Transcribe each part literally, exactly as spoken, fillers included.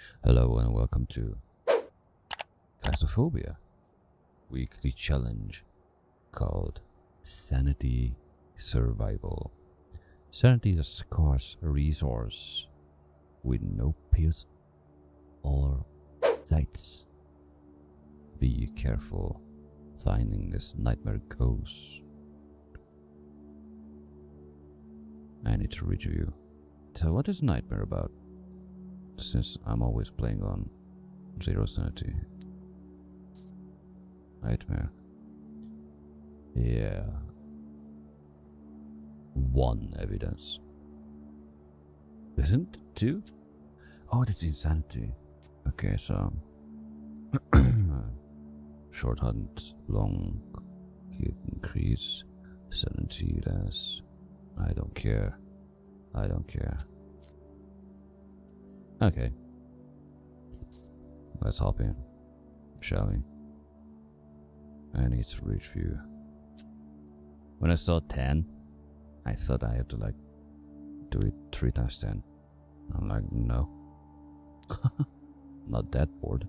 Hello and welcome to Phasmophobia weekly challenge called Sanity Survival. Sanity is a scarce resource with no pills or lights. Be careful finding this nightmare ghost. I need to read you. So what is Nightmare about? Since I'm always playing on zero sanity. Nightmare. Yeah. One evidence. Isn't it two? Oh, that's insanity. Okay, so short hunt, long hit increase, sanity less. I don't care. I don't care. Okay. Let's hop in, shall we? I need to reach view. When I saw ten, I thought I had to like do it three times ten. I'm like, no. Not that bored.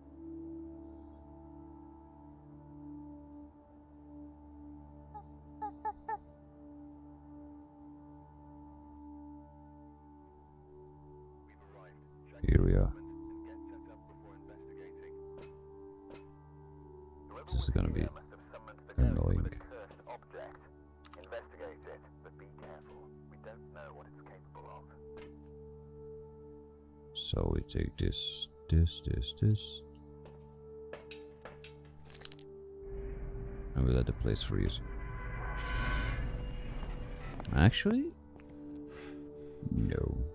Here we are. This is gonna be annoying. Investigate it, but be careful. We don't know what it's capable of. So we take this, this, this, this, and we let the place freeze. Actually, no.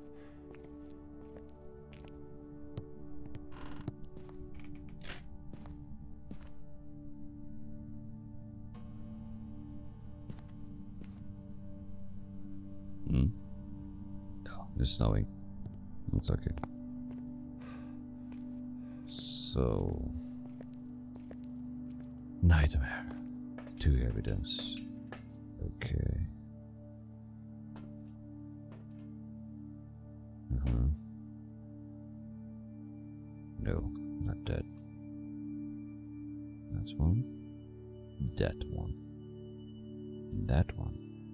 Hmm. Oh, it's snowing. It's okay. So, nightmare. Two evidence. Okay. Uh huh. No, not that. That's one. That one. That one.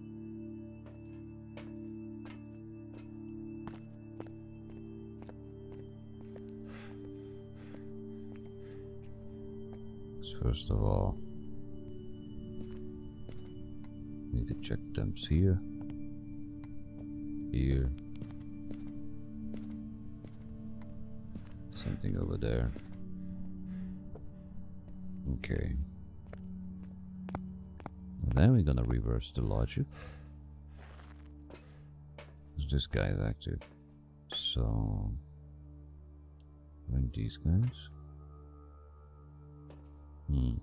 First of all, need to check temps here, here, something over there. Okay. Then we're gonna reverse the logic. This guy is active, so bring these guys. Hmm.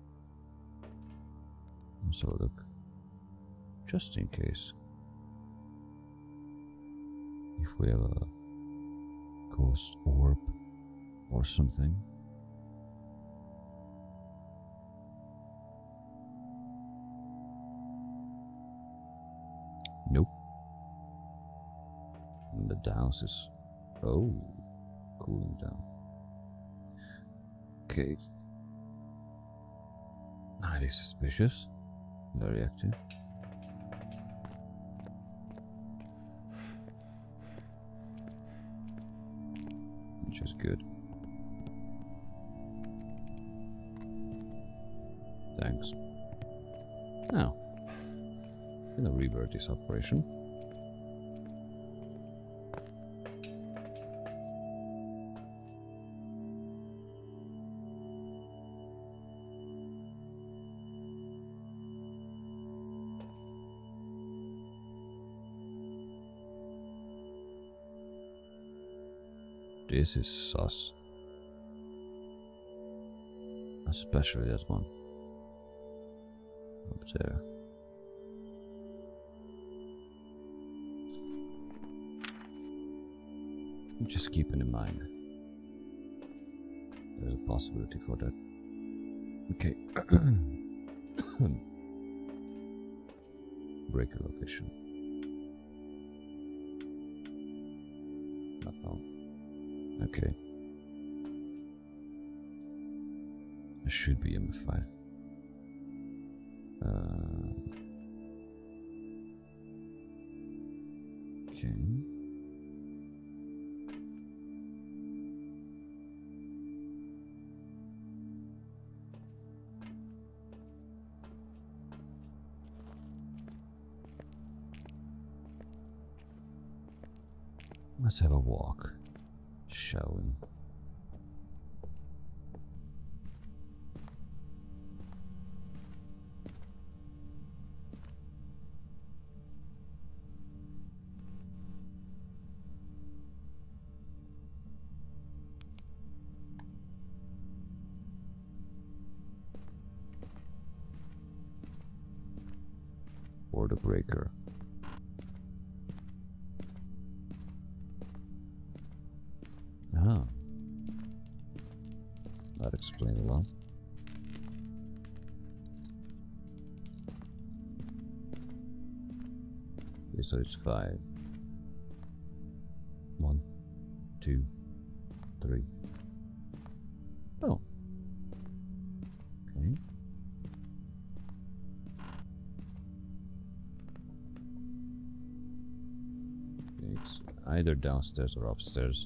So look, just in case, if we have a ghost orb or something. Nope. And the house is, oh, cooling down. Okay. Highly suspicious. Very active. Which is good. Thanks. Now, I'm gonna revert this operation. This is sus. Especially that one. Up there. Just keeping in mind. There's a possibility for that. Okay. Breaker location. Not now. Okay. It should be M F five. Uh, okay. Let's have a walk, shall we? Or the breaker. Ah, that explains a lot. Okay, so it's five. One, two, three. Oh. Okay. It's either downstairs or upstairs.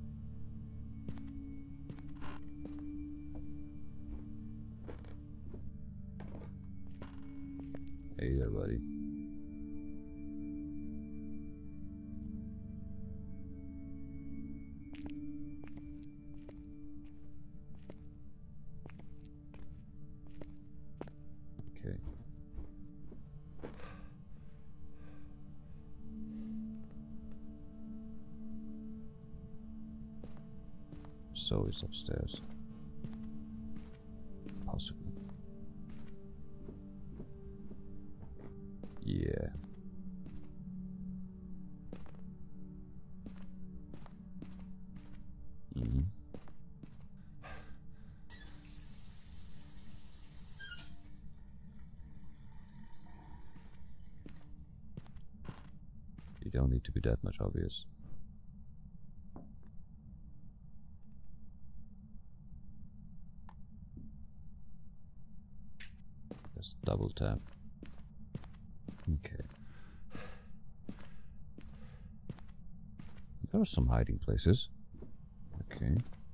Hey there, buddy. Okay. So it's upstairs. Possibly. Yeah. Mm-hmm. You don't need to be that much obvious. Just double tap. Okay. There are some hiding places. Okay.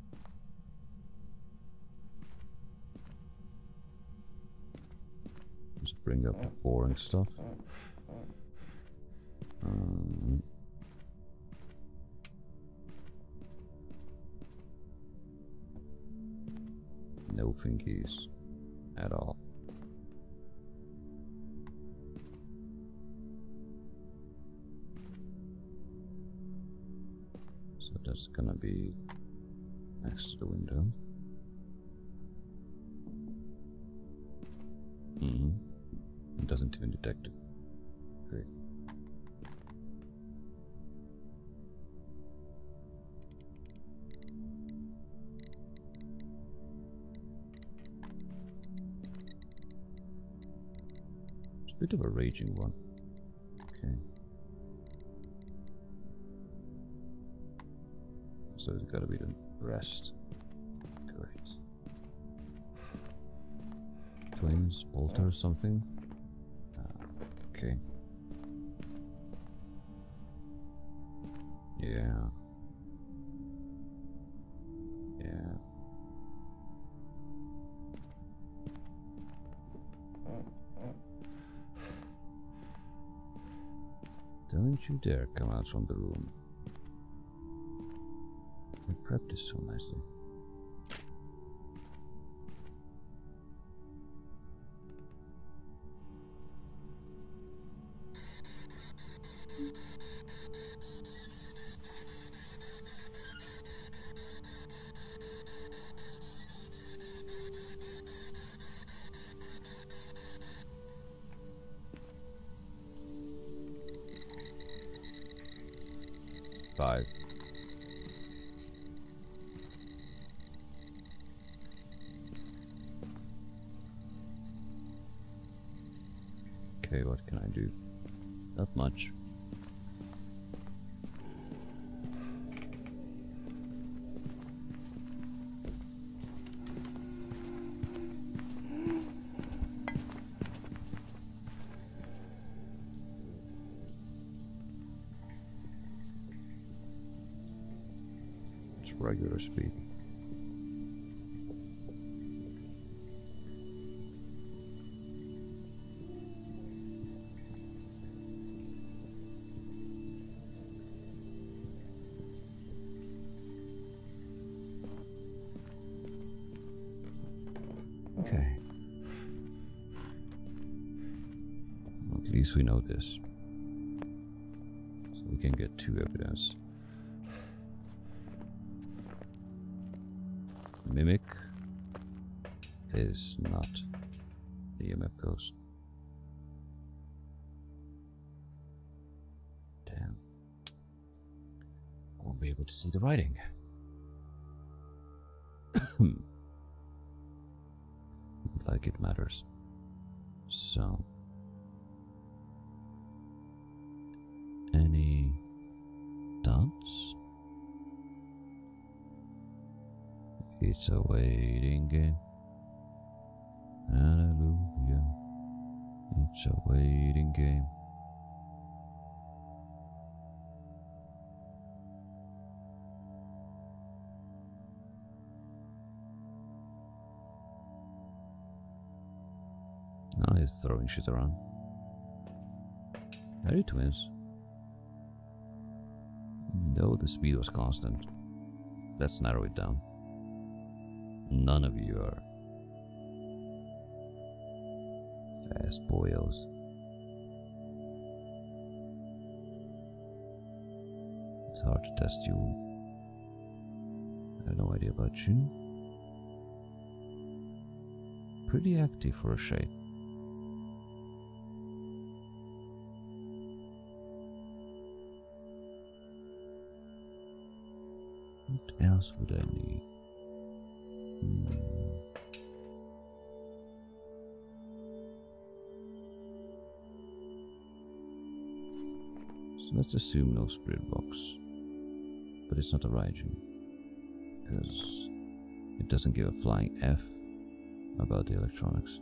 Just bring up the boring stuff. Um, no fingies at all. So that's gonna be next to the window. Mm-hmm. It doesn't even detect it. Great. It's a bit of a raging one. Okay. So it's gotta be the rest. Great. Twins, bolter, something? Uh, okay. Yeah. Yeah. Don't you dare come out from the room. I prepped this so nicely. Five. Okay, what can I do? Not much. just regular speed. Okay. Well, at least we know this. So we can get two evidence. Mimic is not the E M F ghost. Damn. I won't be able to see the writing. Like it matters. So, any dots? It's a waiting game. Hallelujah. It's a waiting game. Now he's throwing shit around. Are you twins? Though the speed was constant. Let's narrow it down. None of you are fast boyos. It's hard to test you. I have no idea about you. Pretty active for a shade. What else would I need? Hmm. So let's assume no spirit box. But it's not a Raijin. Because it doesn't give a flying F about the electronics.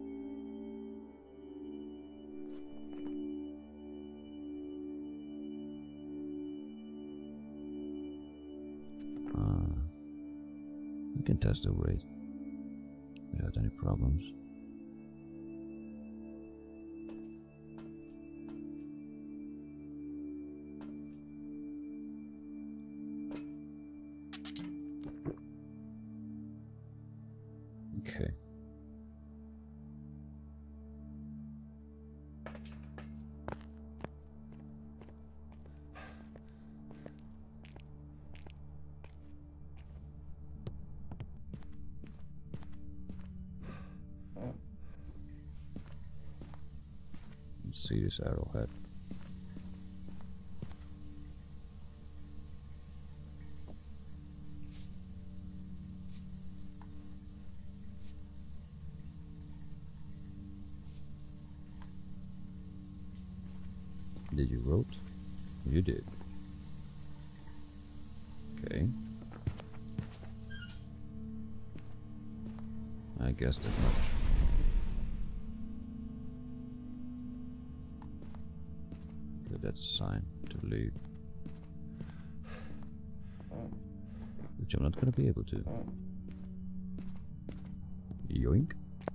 Uh, we can test the rate without any problems. Okay. Let's see this arrowhead. Did you wrote? You did. Okay. I guessed as much. Good, that's a sign to leave. Which I'm not gonna be able to. Yoink.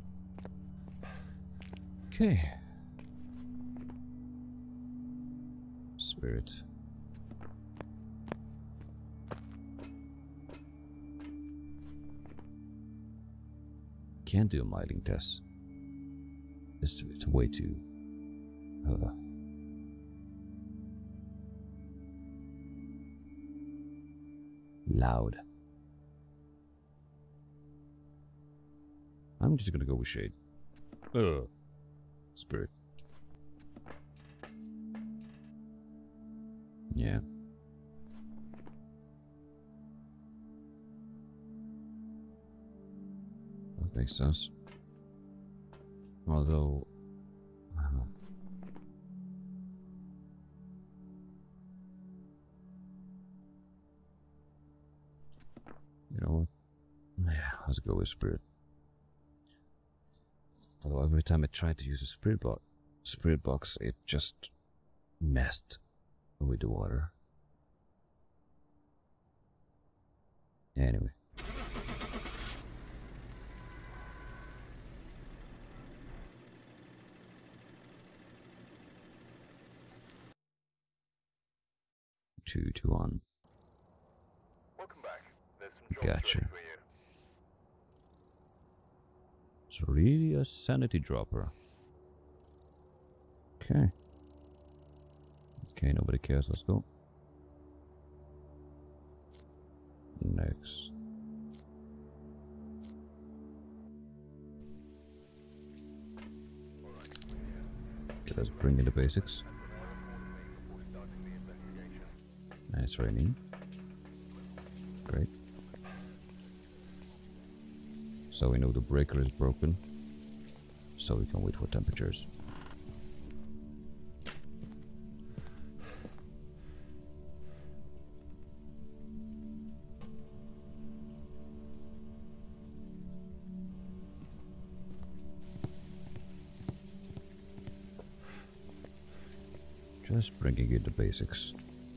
Okay. Spirit. Can't do a mining test. It's, it's way too uh, loud. I'm just gonna go with shade. Uh, spirit. Yeah. That makes sense. Although, uh, you know what? Yeah, let's go with spirit. Although every time I tried to use a spirit box, spirit box, it just messed with the water. Anyway. Two to one. Welcome back. There's some jobs Gotcha. ready for you. It's really a sanity dropper. Okay. Okay, nobody cares. Let's go. Next. Okay, let's bring in the basics. It's raining. Great. So we know the breaker is broken. So we can wait for temperatures. Just bringing in the basics.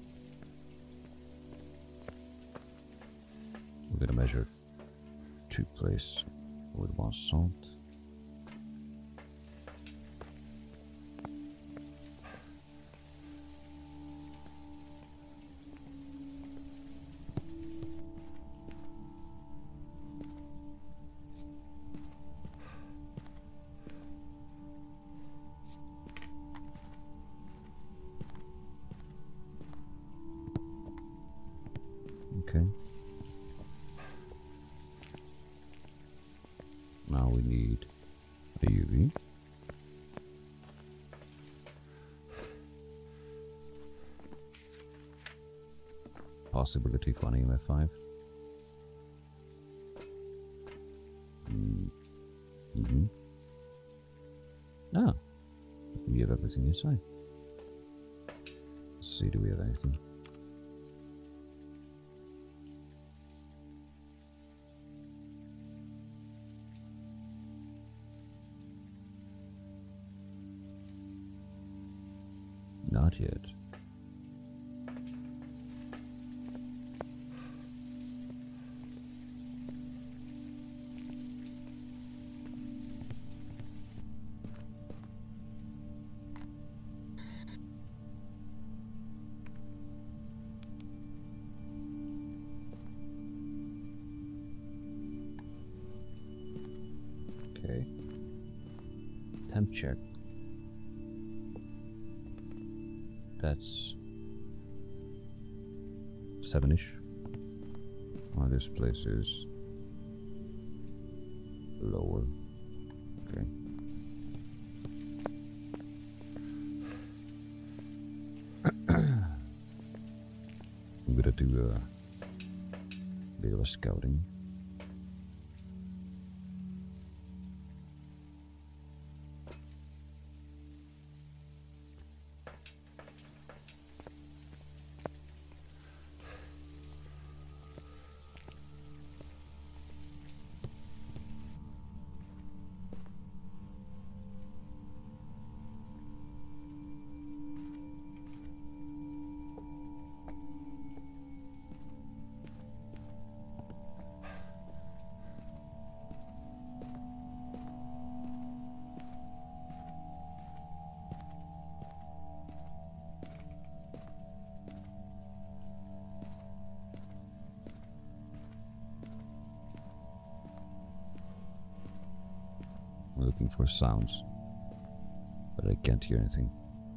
We're gonna measure two places with one salt. Okay. Now we need a U V. Possibility for an E M F five. Mm. Mm-hmm. Ah, we have everything inside. Let's see, do we have anything? Not yet. Okay. Temp check. That's seven-ish. Oh, this place is lower. Okay. I'm gonna do a bit of a scouting. I'm looking for sounds, but I can't hear anything.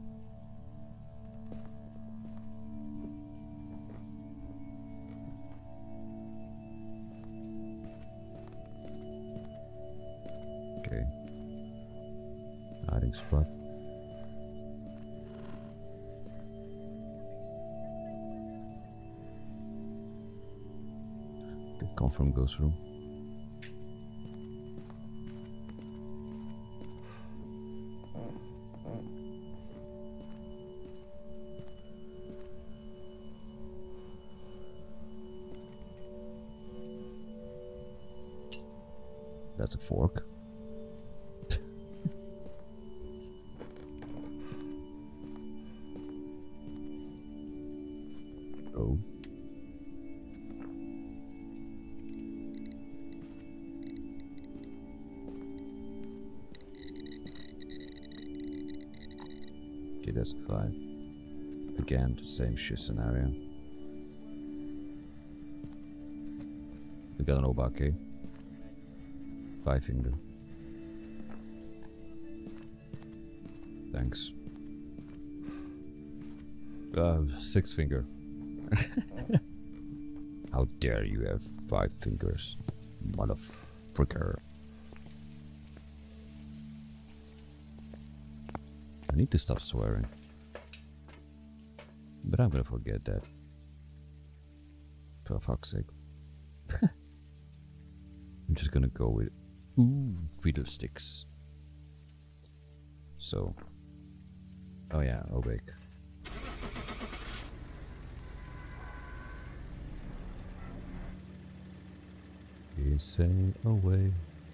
Okay. Hiding spot. Okay, confirm goes through. That's a fork. Oh. that's a five. Again, the same shit scenario. We got an obake. Five finger. Thanks. Uh, six finger. How dare you have five fingers, motherfucker. I need to stop swearing. But I'm gonna forget that. For fuck's sake. I'm just gonna go with ooh fiddlesticks. So, oh yeah, Obake. You say away.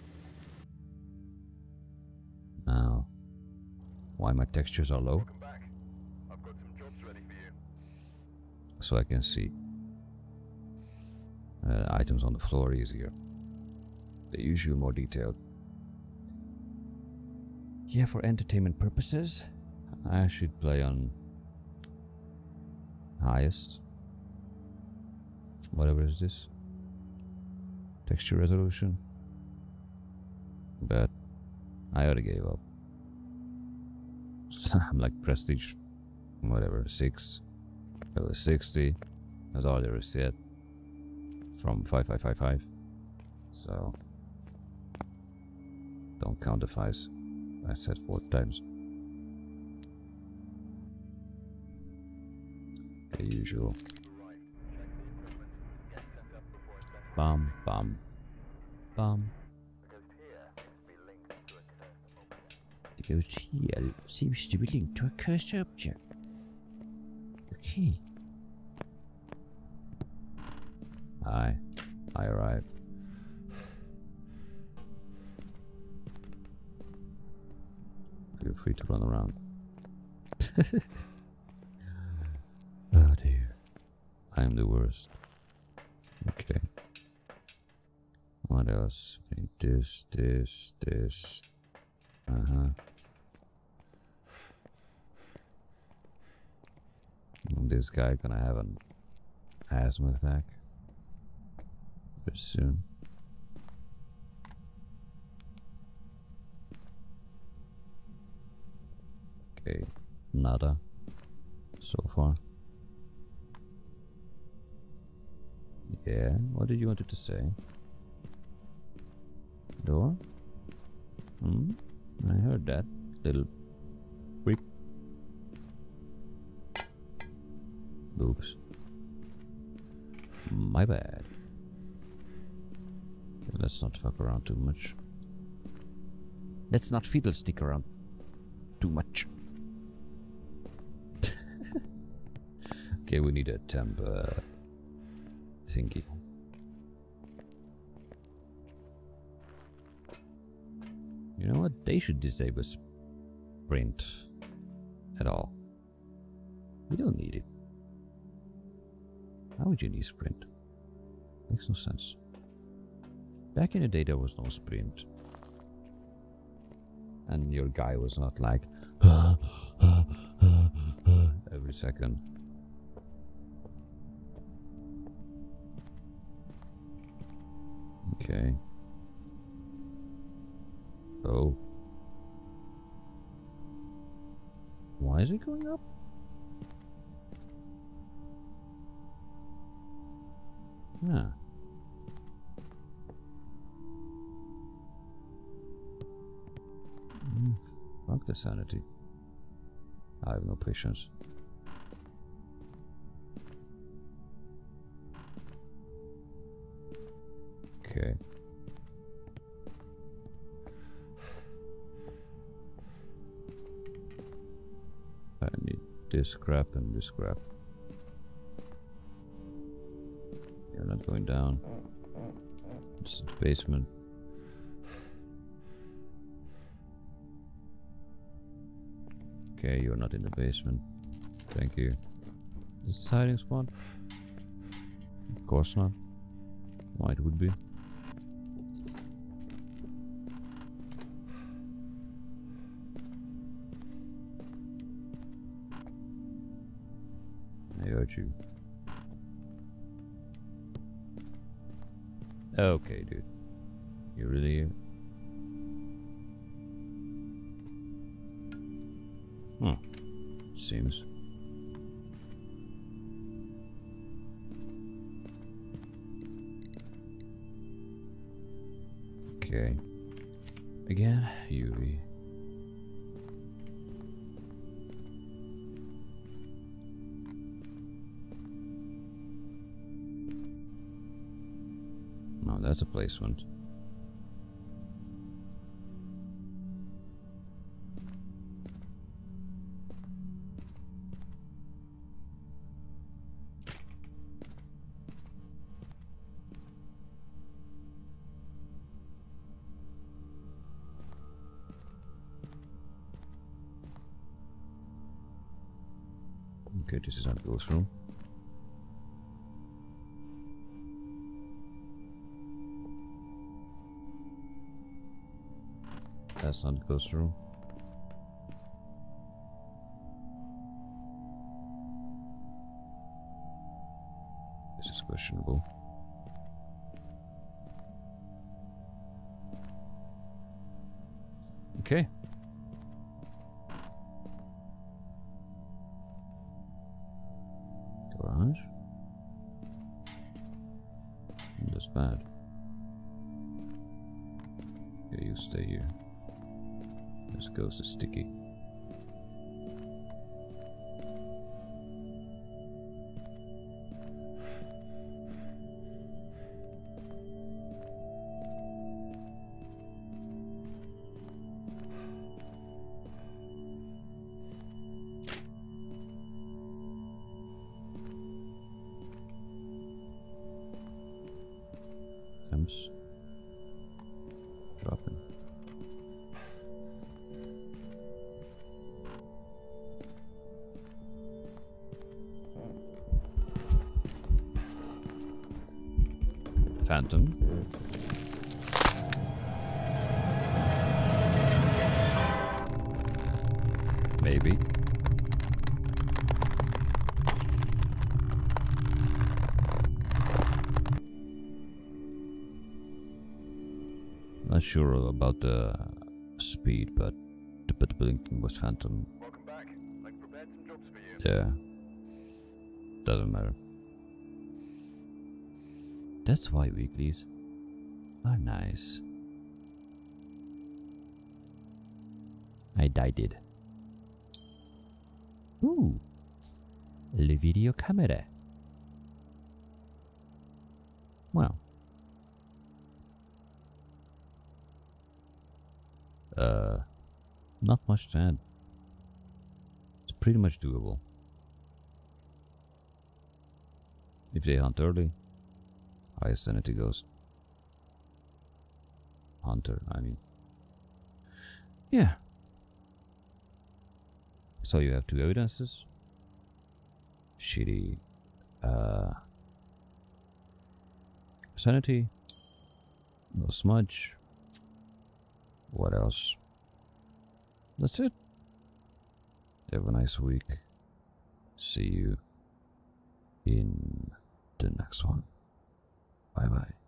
Now, why my textures are low? Welcome back. I've got some jobs ready for you. So I can see uh, items on the floor easier. They're usually more detailed. Yeah, for entertainment purposes, I should play on highest. Whatever is this? Texture resolution. But I already gave up. I'm like prestige. Whatever, six. It was sixty. That's all there is yet. From five five five five. So don't count the fives. I said four times. The usual. Bum bum bum. The ghost here seems to be linked to a cursed object. The ghost here seems to be linked to a cursed object. Okay. Hi. I arrived. Feel free to run around. Oh dear. I am the worst. Okay. What else? This, this, this. Uh-huh. This guy gonna have an asthma attack pretty soon. Okay, nada so far. Yeah, what did you want it to say? Door? Hmm? I heard that. Little creep. Oops. My bad. Let's not fuck around too much. Let's not fiddlestick around too much. Okay, we need a temp uh, thingy. You know what? They should disable sprint at all. We don't need it. How would you need sprint? Makes no sense. Back in the day there was no sprint. And your guy was not like every second. Okay. Oh. Why is it going up? Yeah. Mm, fuck the sanity. I have no patience. Okay. I need this scrap and this scrap. You're not going down. It's the basement. Okay, you're not in the basement. Thank you. Is this a hiding spot? Of course not. Why it would be? hurt you. Okay, dude. You really... Hmm. Seems. Okay. Again, U V. No, that's a placement. Okay, this is not the ghost room. That's not the ghost room. This is questionable. Okay. Garage? That's bad. Yeah, you stay here. This ghost is sticky. Temps. Dropping. Phantom. Maybe. Not sure about the speed, but the bit blinking was Phantom. Welcome back. I've prepared some jobs for you. Yeah. Doesn't matter. That's why weeklies are nice. I died it. Ooh. Le video camera. Well. Uh, not much to add. It's pretty much doable. If they hunt early, high sanity ghost. Hunter, I mean. Yeah. So you have two evidences. Shitty uh, sanity. No smudge. What else? That's it. Have a nice week. See you in the next one. Bye bye.